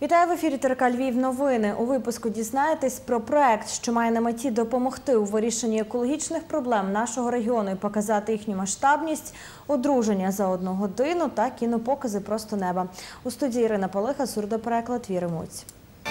Вітаю в ефірі ТРК Львів новини. У випуску дізнаєтесь про проект, що має на меті допомогти у вирішенні екологічних проблем нашого регіону і показати їхню масштабність, одруження за 1 годину та кінопокази «Просто неба». У студії Ірина Полиха, сурдопереклад Віри Муць.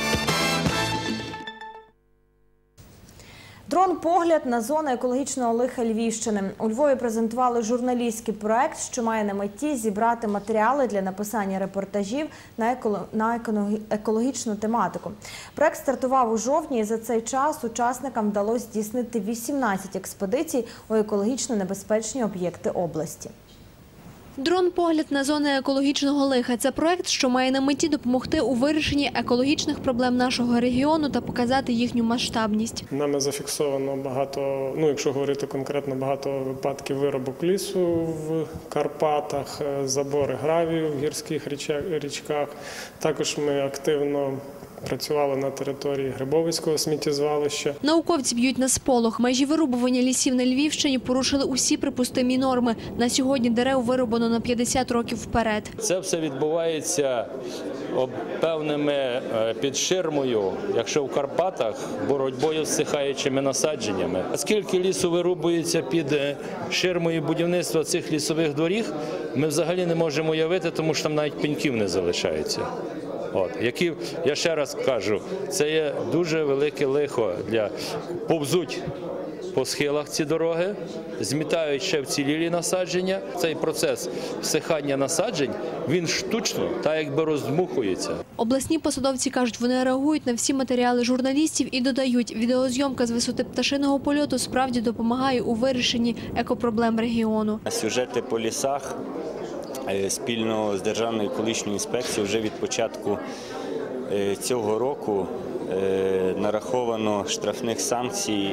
Дрон-погляд на зону екологічного лиха Львівщини. У Львові презентували журналістський проект, що має на меті зібрати матеріали для написання репортажів на екологічну тематику. Проект стартував у жовтні і за цей час учасникам вдалося здійснити 18 експедицій у екологічно небезпечні об'єкти області. Дрон-погляд на зони екологічного лиха – це проект, що має на меті допомогти у вирішенні екологічних проблем нашого регіону та показати їхню масштабність. Нами зафіксовано багато, якщо говорити конкретно, багато випадків вирубок лісу в Карпатах, забори гравію в гірських річках. Також ми активно працювали на території Грибовицького сміттєзвалища. Науковці б'ють на сполох. Межі вирубування лісів на Львівщині порушили усі припустимі норми. На сьогодні дерев вирубано на 50 років вперед. Це все відбувається певними під ширмою, якщо в Карпатах, боротьбою з сихаючими насадженнями. Скільки лісу вирубується під ширмою будівництва цих лісових доріг, ми взагалі не можемо уявити, тому що там навіть пеньків не залишається. Які, я ще раз кажу, це є дуже велике лихо повзуть по схилах ці дороги, змітають ще вцілілі насадження. Цей процес всихання насаджень, він штучно, так якби роздмухується. Обласні посадовці кажуть, вони реагують на всі матеріали журналістів і додають, відеозйомка з висоти пташиного польоту справді допомагає у вирішенні екопроблем регіону. Сюжети по лісах спільно з Державною екологічною інспекцією вже від початку цього року нараховано штрафних санкцій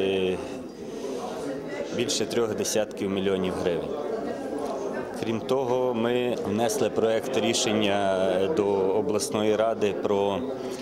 більше 3 мільйонів гривень. Крім того, ми внесли проект рішення до обласної ради про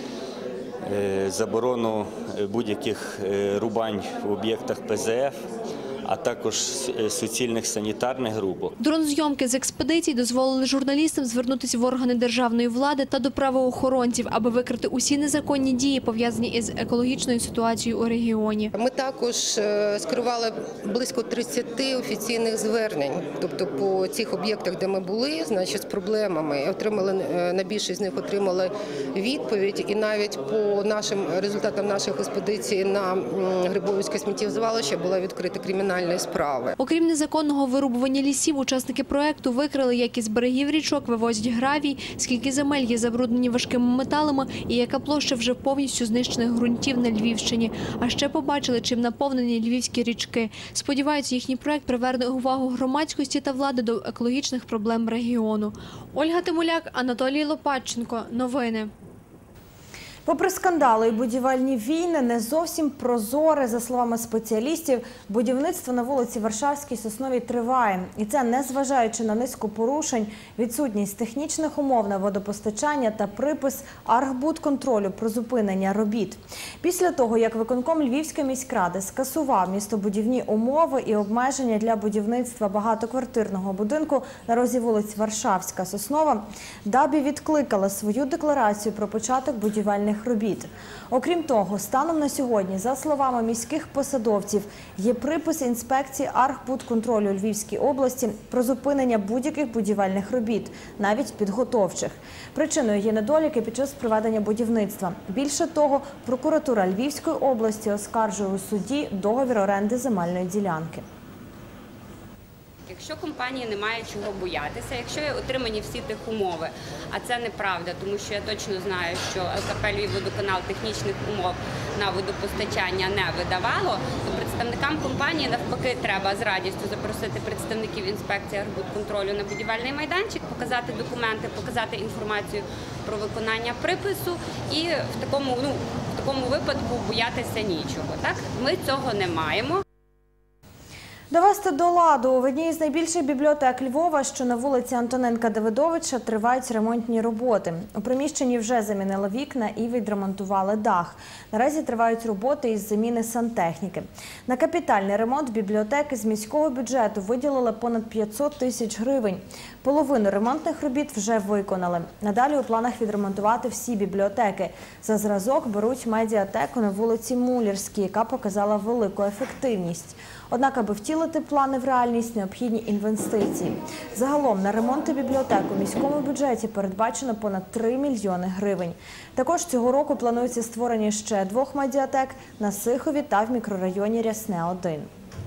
заборону будь-яких рубань в об'єктах ПЗФ, а також суцільних санітарних рубок. Дрон-зйомки з експедицій дозволили журналістам звернутися в органи державної влади та до правоохоронців, аби викрити усі незаконні дії, пов'язані із екологічною ситуацією у регіоні. Ми також скерували близько 30 офіційних звернень, тобто по цих об'єктах, де ми були, з проблемами. На більшість з них отримали відповідь, і навіть по результатам наших експедицій на Грибовицьке сміттєзвалище була відкрита кримінальна справи. Окрім незаконного вирубування лісів, учасники проекту викрили, як із берегів річок вивозять гравій, скільки земель є забруднені важкими металами і яка площа вже повністю знищених ґрунтів на Львівщині. А ще побачили, чим наповнені львівські річки. Сподіваються, їхній проект приверне увагу громадськості та влади до екологічних проблем регіону. Ольга Тимуляк, Анатолій Лопатченко. Новини. Попри скандали і будівельні війни, не зовсім прозоре, за словами спеціалістів, будівництво на вулиці Варшавській Сосновій триває. І це незважаючи на низку порушень, відсутність технічних умов на водопостачання та припис Архбудконтролю про зупинення робіт. Після того, як виконком Львівської міськради скасував містобудівні умови і обмеження для будівництва багатоквартирного будинку на розі вулиць Варшавська, Соснова, ДАБІ відкликала свою декларацію про початок будівельних робіт. Окрім того, станом на сьогодні, за словами міських посадовців, є припис інспекції Архбудконтролю Львівській області про зупинення будь-яких будівельних робіт, навіть підготовчих. Причиною є недоліки під час проведення будівництва. Більше того, прокуратура Львівської області оскаржує у суді договір оренди земельної ділянки. Якщо компанії немає чого боятися, якщо є отримані всі тих умови, а це неправда, тому що я точно знаю, що ЛКП «Львівводоканал» технічних умов на водопостачання не видавало, то представникам компанії навпаки треба з радістю запросити представників інспекції Архбудконтролю на будівельний майданчик, показати документи, показати інформацію про виконання припису і в такому випадку боятися нічого. Так? Ми цього не маємо. Довести до ладу. В одній з найбільших бібліотек Львова, що на вулиці Антоненка Давидовича, тривають ремонтні роботи. У приміщенні вже замінили вікна і відремонтували дах. Наразі тривають роботи із заміни сантехніки. На капітальний ремонт бібліотеки з міського бюджету виділили понад 500 тисяч гривень. Половину ремонтних робіт вже виконали. Надалі у планах відремонтувати всі бібліотеки. За зразок беруть медіатеку на вулиці Мулярській, яка показала велику ефективність. Однак, аби втілити плани в реальність, необхідні інвестиції. Загалом на ремонти бібліотек у міському бюджеті передбачено понад 3 мільйони гривень. Також цього року планується створення ще 2 медіатек на Сихові та в мікрорайоні Рясне-1.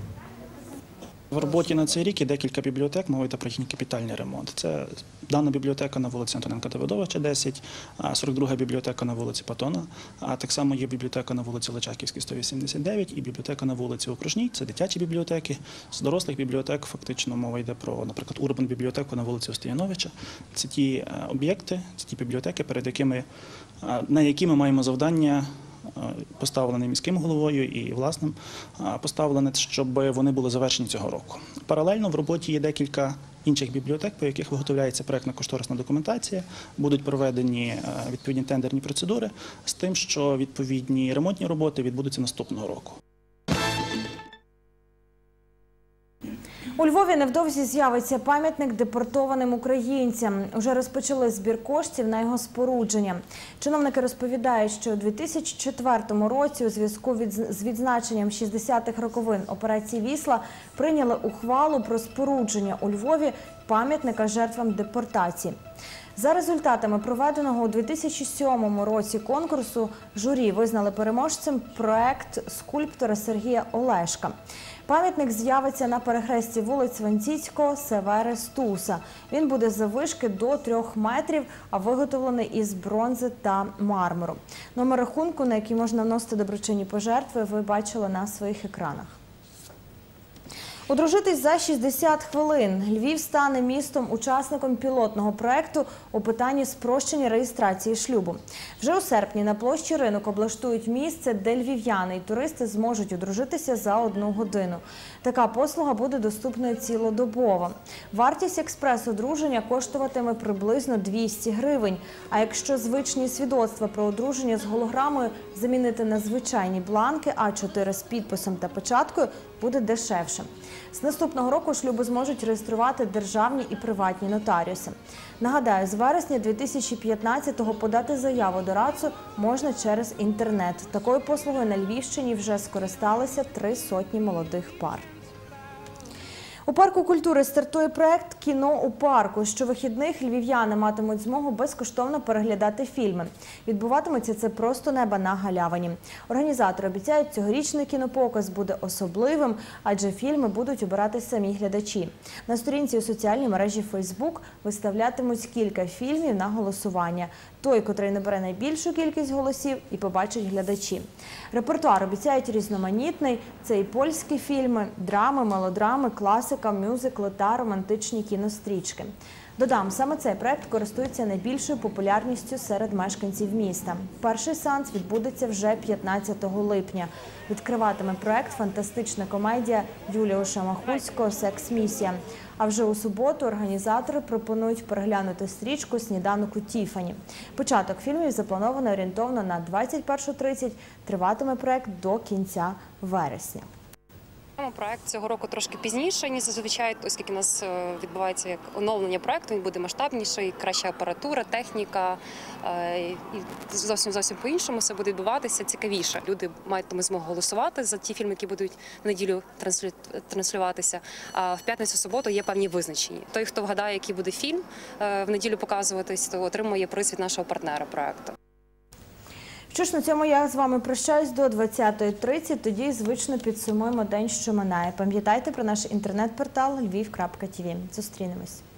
В роботі на цей рік є декілька бібліотек, мова йде про їхній капітальний ремонт. Це дана бібліотека на вулиці Антоненка Давидовича, 10, 42-га бібліотека на вулиці Патона, а так само є бібліотека на вулиці Личаківській, 189, і бібліотека на вулиці Окружній, це дитячі бібліотеки. З дорослих бібліотек фактично мова йде про, наприклад, Урбан-бібліотеку на вулиці Остояновича. Це ті об'єкти, це ті бібліотеки, на які ми маємо завдання, поставлений міським головою і власним, поставлене, щоб вони були завершені цього року. Паралельно в роботі є декілька інших бібліотек, по яких виготовляється проектно-кошторисна документація, будуть проведені відповідні тендерні процедури з тим, що відповідні ремонтні роботи відбудуться наступного року. У Львові невдовзі з'явиться пам'ятник депортованим українцям. Уже розпочали збір коштів на його спорудження. Чиновники розповідають, що у 2004 році у зв'язку з відзначенням 60-х роковин операції «Вісла» прийняли ухвалу про спорудження у Львові пам'ятника жертвам депортації. За результатами проведеного у 2007 році конкурсу журі визнали переможцем проект скульптора Сергія Олешка. Пам'ятник з'явиться на перехресті вулиць Ванціцького, Севери, Стуса. Він буде заввишки до 3 метрів, а виготовлений із бронзи та мармуру. Номер рахунку, на який можна вносити доброчинні пожертви, ви бачили на своїх екранах. Одружитись за 60 хвилин. Львів стане містом-учасником пілотного проєкту у питанні спрощення реєстрації шлюбу. Вже у серпні на площі Ринок облаштують місце, де львів'яни і туристи зможуть одружитися за 1 годину. Така послуга буде доступною цілодобово. Вартість експрес-одруження коштуватиме приблизно 200 гривень. А якщо звичні свідоцтва про одруження з голограмою замінити на звичайні бланки А4 з підписом та печаткою, буде дешевше. З наступного року шлюби зможуть реєструвати державні і приватні нотаріуси. Нагадаю, з вересня 2015-го подати заяву до РАЦУ можна через інтернет. Такою послугою на Львівщині вже скористалися 300 молодих пар. У парку культури стартує проєкт «Кіно у парку». Щовихідних львів'яни матимуть змогу безкоштовно переглядати фільми. Відбуватиметься це просто неба на галявині. Організатори обіцяють, цьогорічний кінопоказ буде особливим, адже фільми будуть обирати самі глядачі. На сторінці у соціальній мережі Facebook виставлятимуть кілька фільмів на голосування. Той, котрий набере найбільшу кількість голосів, і побачать глядачі. Репертуар обіцяють різноманітний. Це і польські фільми, драми, мелодрами, класика, мюзикли та романтичні кінострічки. Додам, саме цей проект користується найбільшою популярністю серед мешканців міста. Перший сеанс відбудеться вже 15 липня. Відкриватиме проект фантастична комедія Юліуша Махульського «Секс-місія». А вже у суботу організатори пропонують переглянути стрічку «Сніданок у Тіфані». Початок фільмів заплановано орієнтовно на 21:30. Триватиме проект до кінця вересня. Проект цього року трошки пізніше, ніж зазвичай, оскільки у нас відбувається як оновлення проекту, він буде масштабніший, краща апаратура, техніка, і зовсім по-іншому все буде відбуватися цікавіше. Люди матимуть змогу голосувати за ті фільми, які будуть в неділю транслюватися, а в п'ятницю-суботу є певні визначені. Той, хто вгадає, який буде фільм в неділю показуватись, то отримує приз від нашого партнера проекту. Що ж, на цьому я з вами прощаюсь до 20:30, тоді звично підсумуємо день, що минає. Пам'ятайте про наш інтернет-портал lviv.tv. Зустрінемось.